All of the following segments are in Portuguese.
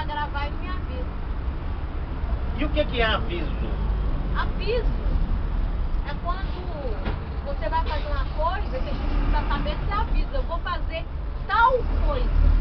gravar e me avisa. E o que é aviso? Aviso é quando você vai fazer uma coisa e você precisa saber, você avisa, eu vou fazer tal coisa.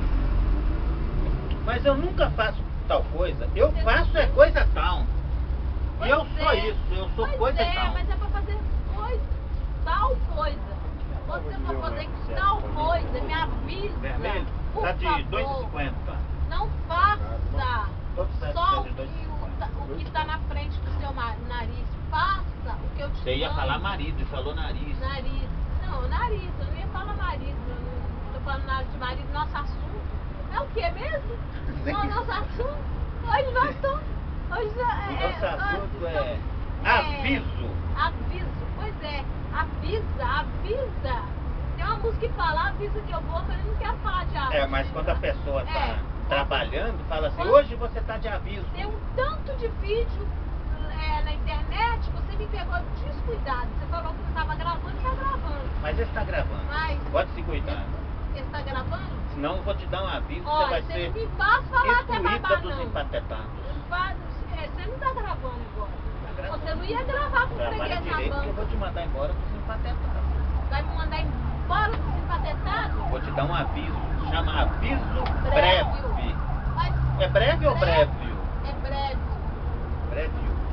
Mas eu nunca faço tal coisa. Eu faço é coisa tal. E eu sou isso, eu sou coisa tal. Mas é pra fazer coisa, tal coisa. Quando você for fazer tal coisa, me avisa. Vermelho? Por Tá de favor. 2,50. Não faça Todo certo, só tá o de 2,50. que tá na frente do seu nariz. Faça o que eu te Você ia mando. falar marido e falou nariz. Nariz. Não, nariz. Eu não ia falar marido. Eu não tô falando nada de marido. Nosso assunto é o que mesmo? Nosso assunto. Hoje nós estamos. Hoje Nosso assunto é aviso. Aviso. Pois é. Avisa. Tem uma música que fala, avisa que eu vou, mas eu não quero falar de aviso. Mas quando a pessoa tá trabalhando, fala assim, Quando hoje você tá de aviso. tem um tanto de vídeo na internet, você me pegou descuidado. Você falou que você estava gravando, está gravando. Mas ele está gravando. Pode se cuidar. Ele está gravando? Senão eu vou te dar um aviso, Olha, você vai você ser não me faz falar que é excluída babá, dos não. empatetados. Você não está gravando agora. Tá gravando. Você não ia gravar com o Trabalha freguês na direito que eu banca. vou te mandar embora dos empatetados. Vai me mandar embora dos empatetados? Vou te dar um aviso, chama aviso Breve. breve. Mas É breve ou breve? é breve. Breve.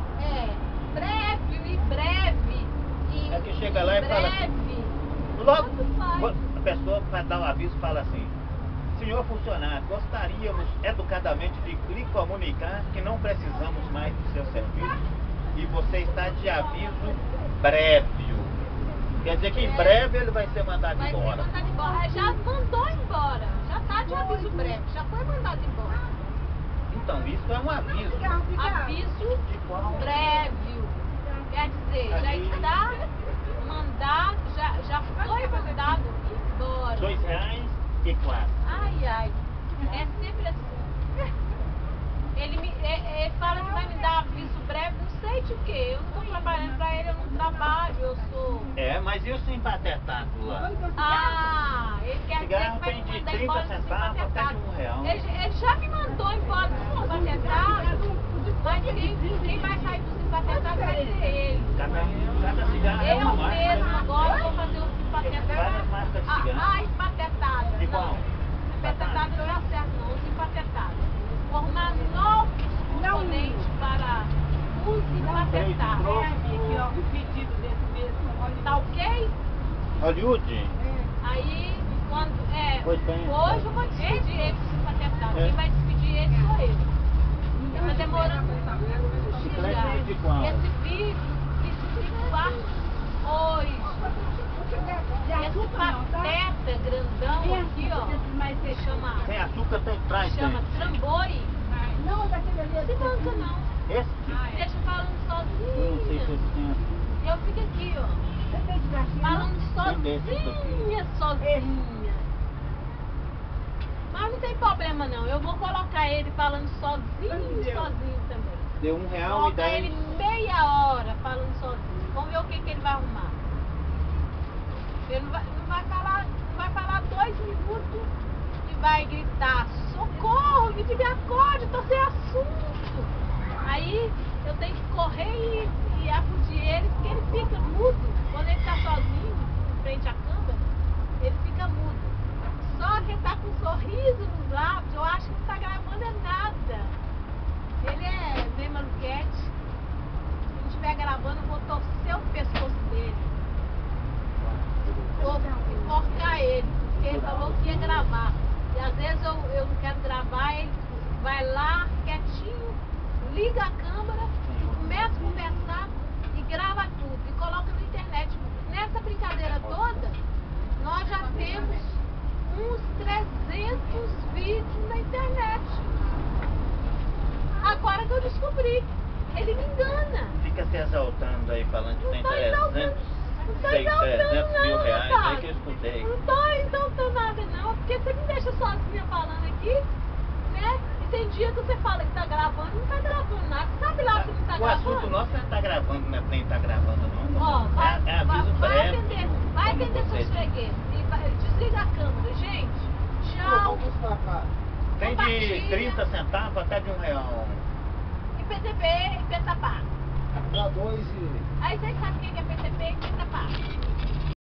Breve e breve. E É que chega lá e fala assim, breve. logo, Tanto faz. a pessoa vai dar um aviso e fala assim, senhor funcionário, gostaríamos educadamente de lhe comunicar que não precisamos mais do seu serviço e você está de aviso breve. Quer dizer que em breve ele vai ser mandado Vai ser embora. mandado embora. Já mandou embora. Já tá de aviso breve. Já foi mandado embora. Então, isso é um aviso. Aviso De qual? breve. Quer dizer, já está mandado, já foi mandado embora. R$2,04. Ai. É sempre assim. Ele fala que vai me dar aviso breve, não sei de quê. Eu não estou trabalhando para ele, eu não trabalho, eu sou... Mas e o simpatetado lá? Ele quer dizer Cigarro que vai tem me de mandar 30 embora do centavos até de simpatetado. R$1. Ele já me mandou embora do simpatetado, mas quem vai sair do simpatetado vai ser ele. Cada cigarro é uma Eu marca. mesmo agora vou fazer o Várias simpatetado. marcas de cigarro. Simpatetado. De qual? Simpatetado não dá certo não, o simpatetado. Formar novos componentes para o simpatetado. O pedido desse mesmo. Tá ok? Hollywood? Aí, quando. Pois bem. Hoje eu vou despedir ele do simpatetado. Quem vai despedir ele sou eu. Tá demorando muito Bicicleta de qual? esse vídeo, esse quarto hoje. Esse pateta grandão aqui, ó. Chama. Tem açúcar, tem trás, Chama tem. trambolho. Não, daquele ali. Não se banca não. Esse? Deixa falando Eu não sei se sozinha. esse tem. Eu fico aqui, ó. Falando sozinha. Mas não tem problema não. Eu vou colocar ele falando sozinho também. Deu R$1,10. Colocar ele meia hora falando sozinho. Vamos ver o que ele vai arrumar. Ele não vai falar 2 minutos e vai gritar, socorro, me acorde, tô sem assunto. Aí eu tenho que correr e acudir ele, porque ele fica mudo. Quando ele tá sozinho, em frente à câmera, ele fica mudo. Só que ele tá com um sorriso nos lábios, eu acho que não tá gravando nada. Ele é bem maluquete. Se não estiver gravando, eu vou torcer o pescoço dele. Vou enforcar ele, porque ele falou que ia gravar. E às vezes eu não quero gravar, ele vai lá quietinho, liga a câmera, começa a conversar e grava tudo. E coloca na internet. Nessa brincadeira toda, nós já temos uns 300 vídeos na internet. Agora que eu descobri, ele me engana. Fica se exaltando aí, falando que tem Não tô exaltando. 300 mil reais, Otávio. aí que eu escutei. Não tô exaltando nada não, porque você me deixa sozinha falando aqui, né? E tem dia que você fala que tá gravando, não tá gravando nada. Você sabe lá se não tá O gravando? assunto nosso não tá gravando, não é nem tá gravando não. Ó, É aviso breve. vai como atender você seus disse. fregueses. Desliga a câmera, gente. Tchau. Tem de Compartilha. 30 centavos até de R$1. E PTP e Petapá. Dá dois e... Aí vocês sabem o que é PTP e Petapá.